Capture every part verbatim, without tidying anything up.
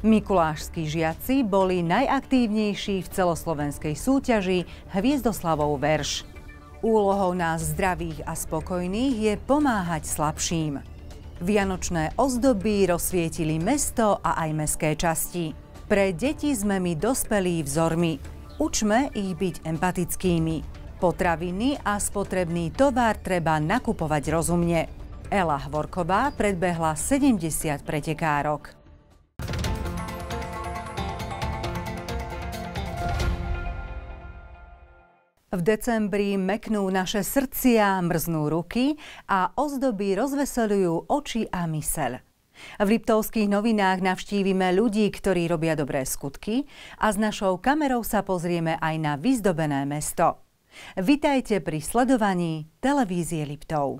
Mikulášski žiaci boli najaktívnejší v celoslovenskej súťaži Hviezdoslavov verš. Úlohou nás zdravých a spokojných je pomáhať slabším. Vianočné ozdoby rozsvietili mesto a aj mestské časti. Pre deti sme my dospelí vzormi. Učme ich byť empatickými. Potraviny a spotrebný tovar treba nakupovať rozumne. Ela Hvorková predbehla sedemdesiat pretekárok. V decembri meknú naše srdcia, mrznú ruky a ozdoby rozveseľujú oči a myseľ. V Liptovských novinách navštívime ľudí, ktorí robia dobré skutky a s našou kamerou sa pozrieme aj na vyzdobené mesto. Vitajte pri sledovaní televízie Liptov.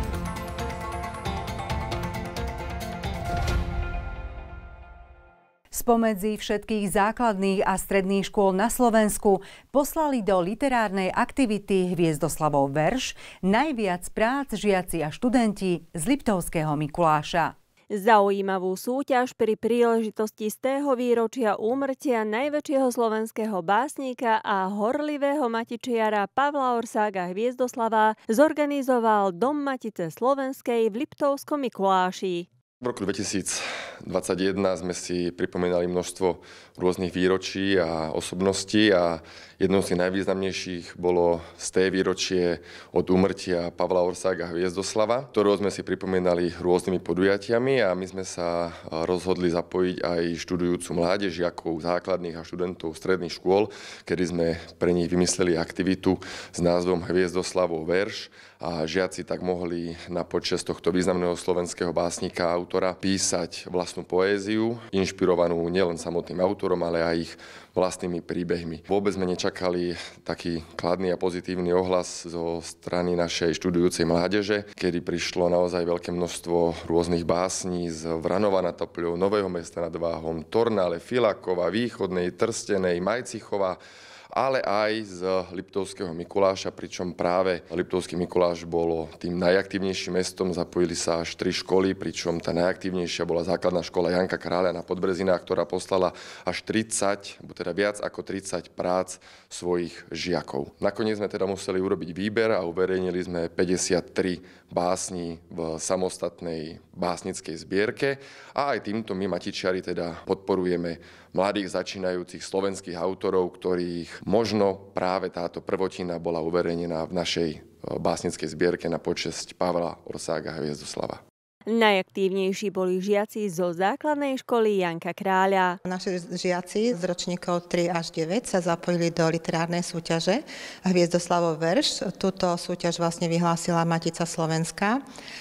Spomedzi všetkých základných a stredných škôl na Slovensku poslali do literárnej aktivity Hviezdoslavov verš najviac prác žiaci a študenti z Liptovského Mikuláša. Zaujímavú súťaž pri príležitosti stého výročia úmrtia najväčšieho slovenského básnika a horlivého matičiara Pavla Orsága Hviezdoslava zorganizoval Dom Matice slovenskej v Liptovskom Mikuláši. V roku dvetisícdvadsaťjeden sme si pripomínali množstvo rôznych výročí a osobností a jednou z tých najvýznamnejších bolo sté výročie od úmrtia Pavla Orsága Hviezdoslava, ktorého sme si pripomínali rôznymi podujatiami a my sme sa rozhodli zapojiť aj študujúcu mládež, žiakov základných a študentov stredných škôl, kedy sme pre nich vymysleli aktivitu s názvom Hviezdoslavov verš a žiaci tak mohli na počesť tohto významného slovenského básnika a autora písať vlastnú poéziu, inšpirovanú nielen samotným autorom, ale aj ich vlastnými príbehmi. Vôbec sme nečakali taký kladný a pozitívny ohlas zo strany našej študujúcej mládeže, kedy prišlo naozaj veľké množstvo rôznych básní z Vranova nad Topľou, Nového Mesta nad Váhom, Tornále, Filakova, Východnej, Trstenej, Majcichova, ale aj z Liptovského Mikuláša, pričom práve Liptovský Mikuláš bolo tým najaktívnejším mestom, zapojili sa až tri školy, pričom tá najaktívnejšia bola základná škola Janka Kráľa na Podbrezinách, ktorá poslala až tridsať, teda viac ako tridsať prác svojich žiakov. Nakoniec sme teda museli urobiť výber a uverejnili sme päťdesiattri básni v samostatnej básnickej zbierke a aj týmto my matičiari teda podporujeme mladých začínajúcich slovenských autorov, ktorých možno práve táto prvotina bola uverejnená v našej básnickej zbierke na počesť Pavla Orsága Hviezdoslava. Najaktívnejší boli žiaci zo základnej školy Janka Kráľa. Naši žiaci z ročníkov tri až deväť sa zapojili do literárnej súťaže Hviezdoslavov verš. Túto súťaž vlastne vyhlásila Matica Slovenská.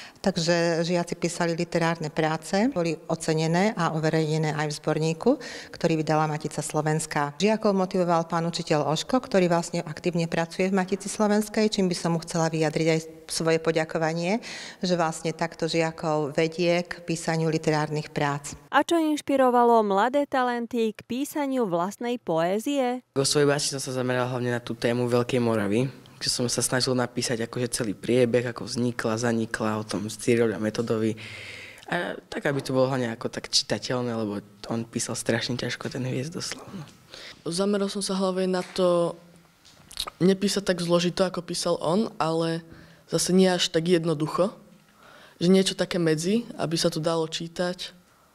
Takže žiaci písali literárne práce, boli ocenené a uverejnené aj v zborníku, ktorý vydala Matica Slovenská. Žiakov motivoval pán učiteľ Oško, ktorý vlastne aktívne pracuje v Matici Slovenskej, čím by som mu chcela vyjadriť aj svoje poďakovanie, že vlastne takto žiakov vedie k písaniu literárnych prác. A čo inšpirovalo mladé talenty k písaniu vlastnej poézie? Vo svojej básni som sa zameral hlavne na tú tému Veľkej Moravy, že som sa snažil napísať akože celý priebeh, ako vznikla, zanikla, o tom Cyril a Metodovi. A tak, aby to bolo hlavne ako tak čitateľné, lebo on písal strašne ťažko ten Hviezdoslav. No. Zameral som sa hlavne na to, nepísať tak zložito, ako písal on, ale zase nie až tak jednoducho, že niečo také medzi, aby sa to dalo čítať.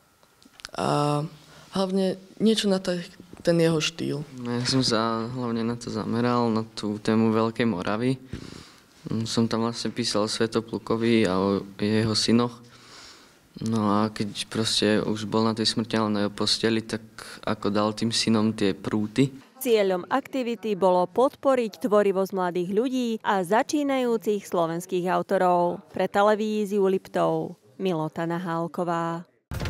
A hlavne niečo na t- ten jeho štýl. Ja som sa hlavne na to zameral, na tú tému Veľkej Moravy. Som tam vlastne písal o Svätoplukovi a o jeho synoch. No a keď proste už bol na tej smrteľnej posteli, tak ako dal tým synom tie prúty. Cieľom aktivity bolo podporiť tvorivosť mladých ľudí a začínajúcich slovenských autorov. Pre televíziu Liptov Milota Nahálková.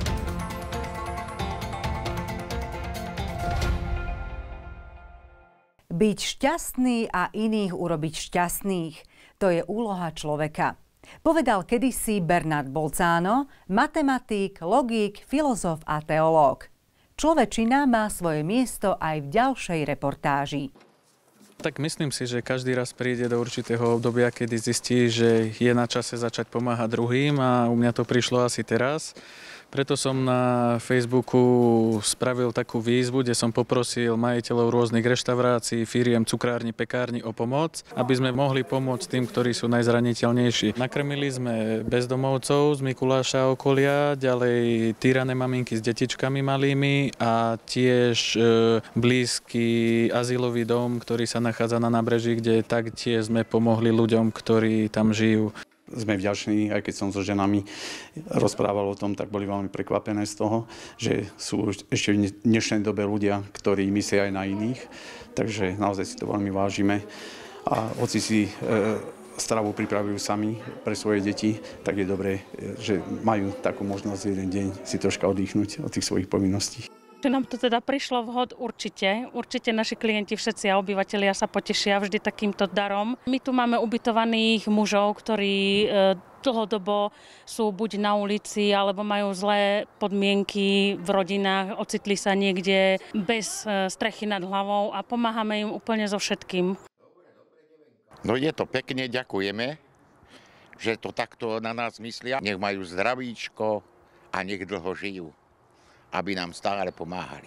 Byť šťastný a iných urobiť šťastných, to je úloha človeka. Povedal kedysi Bernard Bolzano, matematik, logik, filozof a teológ. Človečina má svoje miesto aj v ďalšej reportáži. Tak myslím si, že každý raz príde do určitého obdobia, kedy zistí, že je na čase začať pomáhať druhým a u mňa to prišlo asi teraz. Preto som na Facebooku spravil takú výzvu, kde som poprosil majiteľov rôznych reštaurácií, firiem, cukrárni, pekárni o pomoc, aby sme mohli pomôcť tým, ktorí sú najzraniteľnejší. Nakrmili sme bezdomovcov z Mikuláša okolia, ďalej týrané maminky s detičkami malými a tiež e, blízky azylový dom, ktorý sa nachádza na nábreží, kde taktiež sme pomohli ľuďom, ktorí tam žijú. Sme vďační, aj keď som so ženami rozprával o tom, tak boli veľmi prekvapené z toho, že sú ešte v dnešnej dobe ľudia, ktorí myslia aj na iných. Takže naozaj si to veľmi vážime. A hoci si e, stravu pripravujú sami pre svoje deti, tak je dobré, že majú takú možnosť jeden deň si troška oddychnúť od tých svojich povinností. Že nám to teda prišlo vhod určite. Určite naši klienti všetci a obyvatelia sa potešia vždy takýmto darom. My tu máme ubytovaných mužov, ktorí dlhodobo sú buď na ulici, alebo majú zlé podmienky v rodinách, ocitli sa niekde bez strechy nad hlavou a pomáhame im úplne so všetkým. No je to pekne, ďakujeme, že to takto na nás myslia. Nech majú zdravíčko a nech dlho žijú, aby nám stále pomáhali.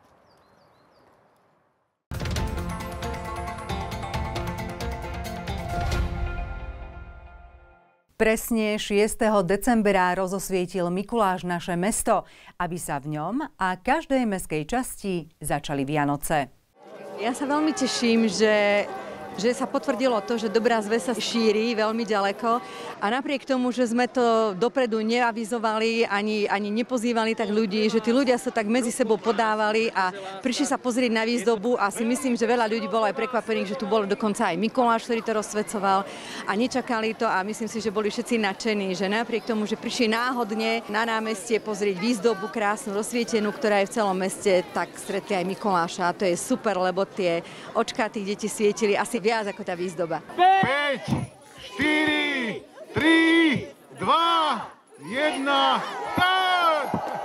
Presne šiesteho decembra rozosvietil Mikuláš naše mesto, aby sa v ňom a každej mestskej časti začali Vianoce. Ja sa veľmi teším, že že sa potvrdilo to, že dobrá zvesť sa šíri veľmi ďaleko a napriek tomu, že sme to dopredu neavizovali ani, ani nepozývali tak ľudí, že tí ľudia sa tak medzi sebou podávali a prišli sa pozrieť na výzdobu a si myslím, že veľa ľudí bolo aj prekvapených, že tu bol dokonca aj Mikuláš, ktorý to rozsvecoval a nečakali to a myslím si, že boli všetci nadšení, že napriek tomu, že prišli náhodne na námestie pozrieť výzdobu krásnu, rozsvietenú, ktorá je v celom meste, tak stretli aj Mikuláša a to je super, lebo tie očká tých detí svietili asi viac ako tá výzdoba. päť, štyri, tri, dva, jeden, tak!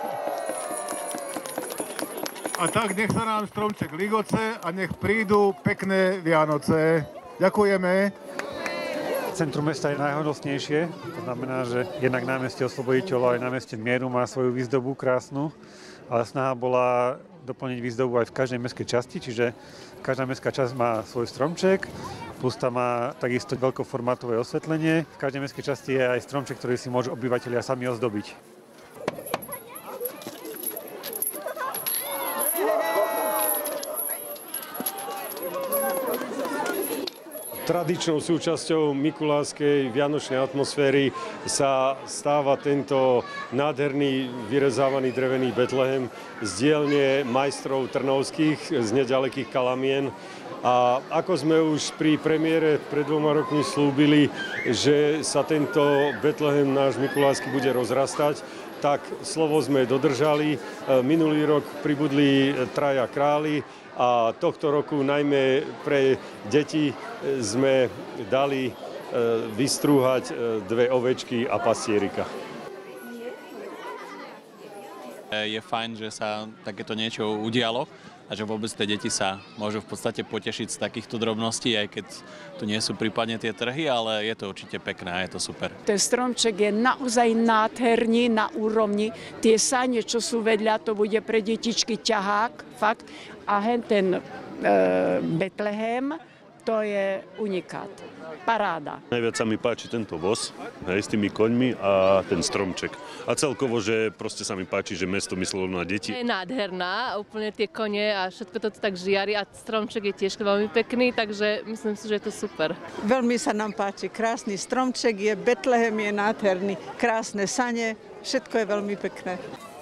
A tak nech sa nám stromček ligoce a nech prídu pekné Vianoce. Ďakujeme. Centrum mesta je najhodnostnejšie, to znamená, že jednak námestie Osloboditeľov aj námestie Mieru má svoju výzdobu krásnu, ale snaha bola doplniť výzdobu aj v každej mestskej časti, čiže každá mestská časť má svoj stromček, plus tam má takisto veľkoformátové osvetlenie. V každej mestskej časti je aj stromček, ktorý si môžu obyvatelia sami ozdobiť. Tradičnou súčasťou mikulášskej vianočnej atmosféry sa stáva tento nádherný vyrezávaný drevený Betlehem z dielne majstrov trnovských z nedalekých Kalamien. A ako sme už pri premiére pred dvoma rokmi slúbili, že sa tento Betlehem náš mikulášsky bude rozrastať, tak slovo sme dodržali. Minulý rok pribudli traja králi a tohto roku najmä pre deti sme dali vystrúhať dve ovečky a pastierika. Je fajn, že sa takéto niečo udialo a že vôbec tie deti sa môžu v podstate potešiť z takýchto drobností, aj keď tu nie sú prípadne tie trhy, ale je to určite pekné a je to super. Ten stromček je naozaj nádherný, na úrovni. Tie sane, čo sú vedľa, to bude pre detičky ťahák, fakt. A hen ten e, Betlehem, to je unikát. Paráda. Najviac sa mi páči tento voz, hej, s tými koňmi a ten stromček. A celkovo, že proste sa mi páči, že mesto myslelo na deti. Je nádherná, úplne tie kone a všetko to tak žiari a stromček je tiež veľmi pekný, takže myslím si, že je to super. Veľmi sa nám páči, krásny stromček je, Betlehem je nádherný, krásne sane, všetko je veľmi pekné.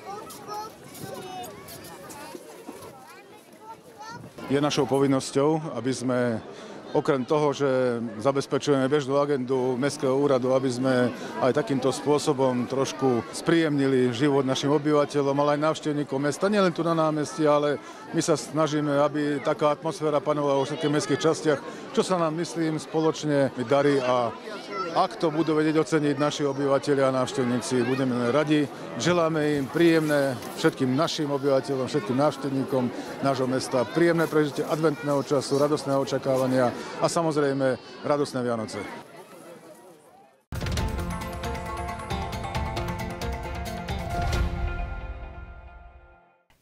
Je našou povinnosťou, aby sme okrem toho, že zabezpečujeme bežnú agendu Mestského úradu, aby sme aj takýmto spôsobom trošku spríjemnili život našim obyvateľom, ale aj návštevníkom mesta. Nielen tu na námestí, ale my sa snažíme, aby taká atmosféra panovala vo všetkých mestských častiach, čo sa nám, myslím, spoločne darí a ak to budú vedieť oceniť naši obyvateľia a návštevníci, budeme radi. Želáme im príjemné všetkým našim obyvateľom, všetkým návštevníkom nášho mesta, príjemné prežitie adventného času, radostného očakávania a samozrejme radostné Vianoce.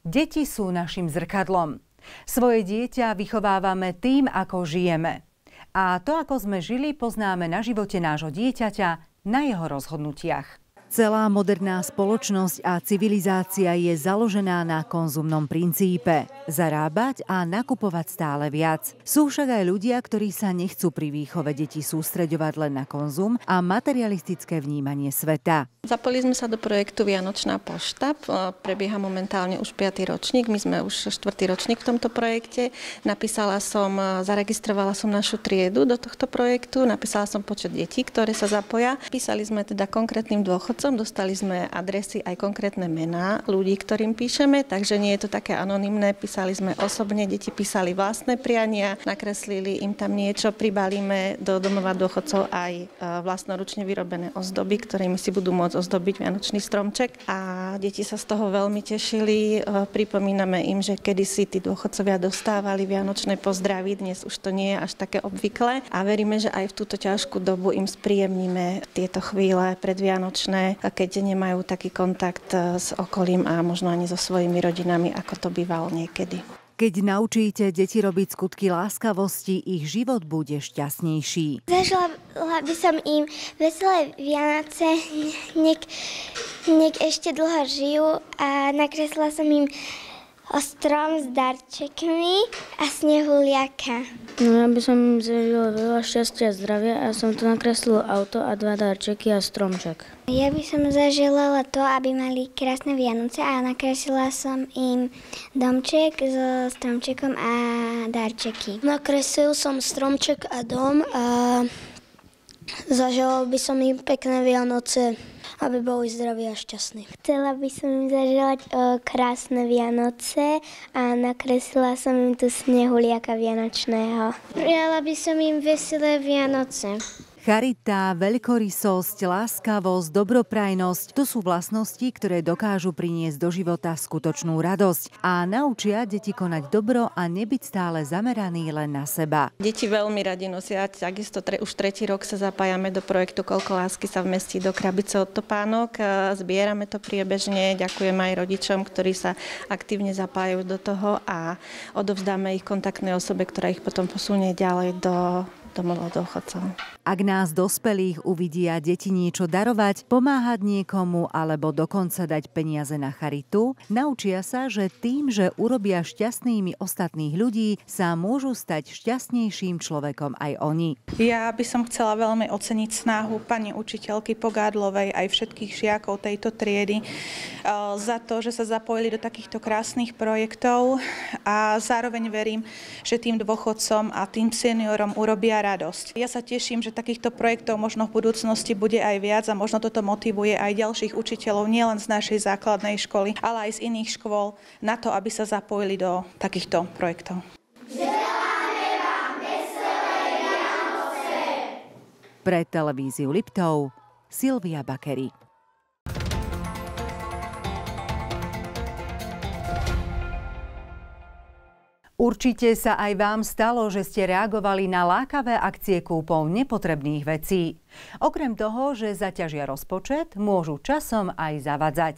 Deti sú našim zrkadlom. Svoje dieťa vychovávame tým, ako žijeme. A to, ako sme žili, poznáme na živote nášho dieťaťa, na jeho rozhodnutiach. Celá moderná spoločnosť a civilizácia je založená na konzumnom princípe. Zarábať a nakupovať stále viac. Sú však aj ľudia, ktorí sa nechcú pri výchove detí sústreďovať len na konzum a materialistické vnímanie sveta. Zapojili sme sa do projektu Vianočná pošta. Prebieha momentálne už piaty ročník. My sme už štvrtý ročník v tomto projekte. Napísala som, zaregistrovala som našu triedu do tohto projektu. Napísala som počet detí, ktoré sa zapoja. Písali sme teda konkrétnym dôchodcom. Dostali sme adresy aj konkrétne mená ľudí, ktorým píšeme, takže nie je to také anonymné. Písali sme osobne, deti písali vlastné priania, nakreslili im tam niečo, pribalíme do domova dôchodcov aj vlastnoručne vyrobené ozdoby, ktorými si budú môcť ozdobiť vianočný stromček. A deti sa z toho veľmi tešili. Pripomíname im, že kedysi tí dôchodcovia dostávali vianočné pozdravy, dnes už to nie je až také obvyklé. A veríme, že aj v túto ťažkú dobu im spríjemníme tieto chvíle predvianočné, keď nemajú taký kontakt s okolím a možno ani so svojimi rodinami, ako to bývalo niekedy. Keď naučíte deti robiť skutky láskavosti, ich život bude šťastnejší. Zažila by som im veselé Vianoce, nech, nech ešte dlho žijú a nakreslila som im strom s darčekmi a snehuliaka. No ja by som im zažila veľa šťastia a zdravia a som tu nakreslil auto a dva darčeky a stromček. Ja by som zaželala to, aby mali krásne Vianoce a nakreslila som im domček so stromčekom a darčeky. Nakreslil som stromček a dom a zaželal by som im pekné Vianoce, aby boli zdraví a šťastní. Chcela by som im zaželať o krásne Vianoce a nakreslila som im tu snehuliaka vianočného. Prijala by som im veselé Vianoce. Charita, veľkorysosť, láskavosť, dobroprajnosť – to sú vlastnosti, ktoré dokážu priniesť do života skutočnú radosť a naučia deti konať dobro a nebyť stále zameraný len na seba. Deti veľmi radi nosia, takisto tre, už tretí rok sa zapájame do projektu Koľko lásky sa vmestí do krabice od topánok. Zbierame to priebežne, ďakujem aj rodičom, ktorí sa aktívne zapájajú do toho a odovzdáme ich kontaktnej osobe, ktorá ich potom posunie ďalej do domov dôchodcov. Ak nás dospelých uvidia deti niečo darovať, pomáhať niekomu alebo dokonca dať peniaze na charitu, naučia sa, že tým, že urobia šťastnými ostatných ľudí, sa môžu stať šťastnejším človekom aj oni. Ja by som chcela veľmi oceniť snahu pani učiteľky Pogádlovej aj všetkých žiakov tejto triedy za to, že sa zapojili do takýchto krásnych projektov a zároveň verím, že tým dôchodcom a tým seniorom urobia radosť. Ja sa teším, že takýchto projektov možno v budúcnosti bude aj viac a možno toto motivuje aj ďalších učiteľov nielen z našej základnej školy, ale aj z iných škôl na to, aby sa zapojili do takýchto projektov. Želáme vám veselé Vianoce! Pre televíziu Liptov Silvia Bakery. Určite sa aj vám stalo, že ste reagovali na lákavé akcie kúpov nepotrebných vecí. Okrem toho, že zaťažia rozpočet, môžu časom aj zavadzať.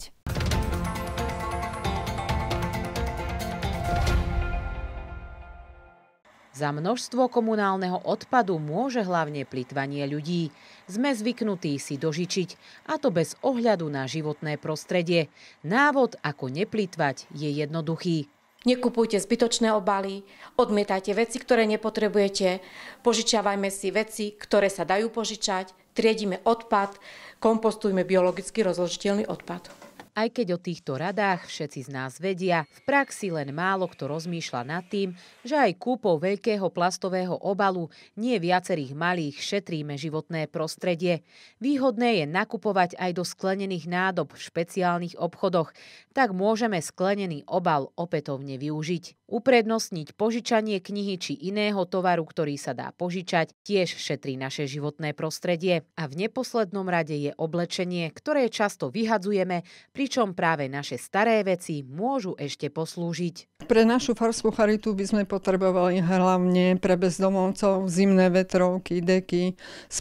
Za množstvo komunálneho odpadu môže hlavne plytvanie ľudí. Sme zvyknutí si dožičiť, a to bez ohľadu na životné prostredie. Návod, ako neplytvať, je jednoduchý. Nekupujte zbytočné obaly, odmietajte veci, ktoré nepotrebujete, požičiavajme si veci, ktoré sa dajú požičať, triedime odpad, kompostujme biologicky rozložiteľný odpad. Aj keď o týchto radách všetci z nás vedia, v praxi len málo kto rozmýšľa nad tým, že aj kúpou veľkého plastového obalu nie viacerých malých šetríme životné prostredie. Výhodné je nakupovať aj do sklenených nádob v špeciálnych obchodoch, tak môžeme sklenený obal opätovne využiť. Uprednostniť požičanie knihy či iného tovaru, ktorý sa dá požičať, tiež šetrí naše životné prostredie. A v neposlednom rade je oblečenie, ktoré často vyhadzujeme, pričom práve naše staré veci môžu ešte poslúžiť. Pre našu farskú charitu by sme potrebovali hlavne pre bezdomovcov zimné vetrovky, deky,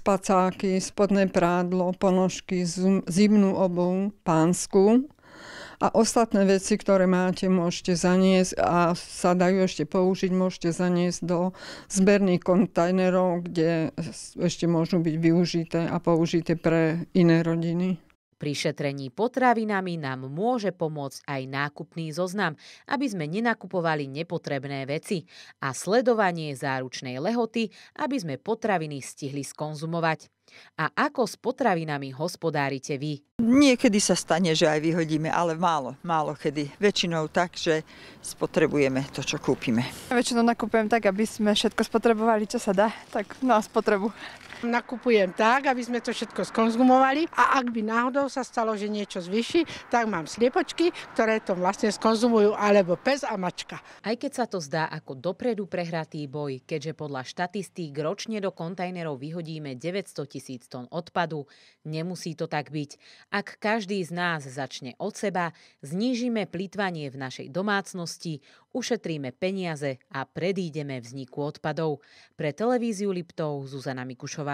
spacáky, spodné prádlo, ponožky, zimnú obuv, pánsku. A ostatné veci, ktoré máte, môžete zaniesť a sa dajú ešte použiť, môžete zaniesť do zberných kontajnerov, kde ešte môžu byť využité a použité pre iné rodiny. Pri šetrení potravinami nám môže pomôcť aj nákupný zoznam, aby sme nenakupovali nepotrebné veci, a sledovanie záručnej lehoty, aby sme potraviny stihli skonzumovať. A ako s potravinami hospodárite vy? Niekedy sa stane, že aj vyhodíme, ale málo, málo kedy. Väčšinou tak, že spotrebujeme to, čo kúpime. Väčšinou nakupujem tak, aby sme všetko spotrebovali, čo sa dá, tak na spotrebu. Nakupujem tak, aby sme to všetko skonzumovali, a ak by náhodou sa stalo, že niečo zvýši, tak mám sliepočky, ktoré to vlastne skonzumujú, alebo pes a mačka. Aj keď sa to zdá ako dopredu prehratý boj, keďže podľa štatistík ročne do kontajnerov vyhodíme deväťsto tisíc tón odpadu, nemusí to tak byť. Ak každý z nás začne od seba, znížime plytvanie v našej domácnosti, ušetríme peniaze a predídeme vzniku odpadov. Pre televíziu Liptov Zuzana Mikušová.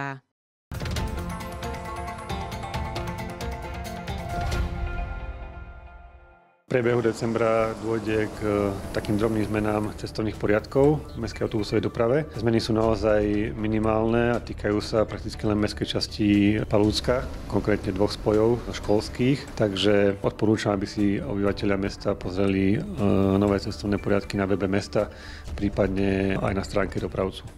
V priebehu decembra dôjde k takým drobným zmenám cestovných poriadkov v mestskej autobusovej doprave. Zmeny sú naozaj minimálne a týkajú sa prakticky len mestskej časti Palúcka, konkrétne dvoch spojov školských. Takže odporúčam, aby si obyvateľia mesta pozreli nové cestovné poriadky na webe mesta, prípadne aj na stránke dopravcu.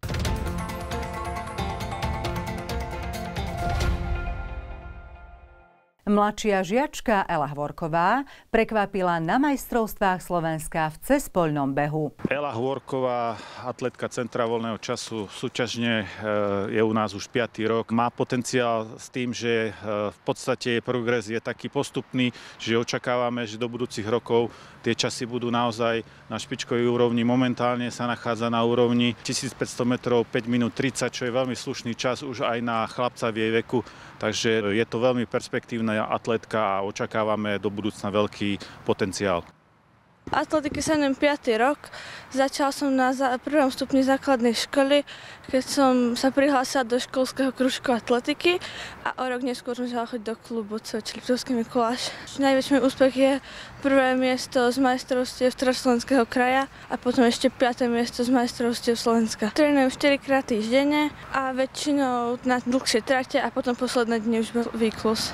Mladšia žiačka Ela Hvorková prekvapila na majstrovstvách Slovenska v cezpoľnom behu. Ela Hvorková, atletka Centra voľného času, súťažne je u nás už piaty rok. Má potenciál s tým, že v podstate jej progres je taký postupný, že očakávame, že do budúcich rokov tie časy budú naozaj na špičkovej úrovni. Momentálne sa nachádza na úrovni tisícpäťsto metrov päť minút tridsať, čo je veľmi slušný čas už aj na chlapca v jej veku. Takže je to veľmi perspektívna atletka a očakávame do budúcna veľký potenciál. Atletiky sa neviem piaty rok. Začal som na prvom stupni základnej školy, keď som sa prihlásila do školského krúžku atletiky, a o rok neskôr som začala chodiť do klubu cvičiť Liptovský Mikuláš. Najväčší môj úspech je prvé miesto z majstrovstiev Slovenského kraja a potom ešte piate miesto z majstrovstiev Slovenska. Trénujem štyrikrát týždenne a väčšinou na dlhšie trate a potom posledné dni už bol výklus.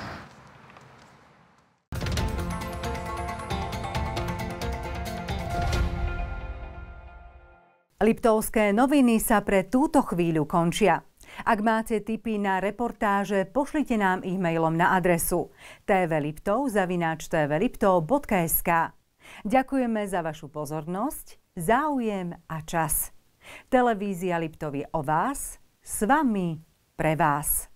Liptovské noviny sa pre túto chvíľu končia. Ak máte tipy na reportáže, pošlite nám ich mailom na adresu tvliptov zavináč tvliptov bodka es ká. Ďakujeme za vašu pozornosť, záujem a čas. Televízia Liptov je o vás, s vami, pre vás.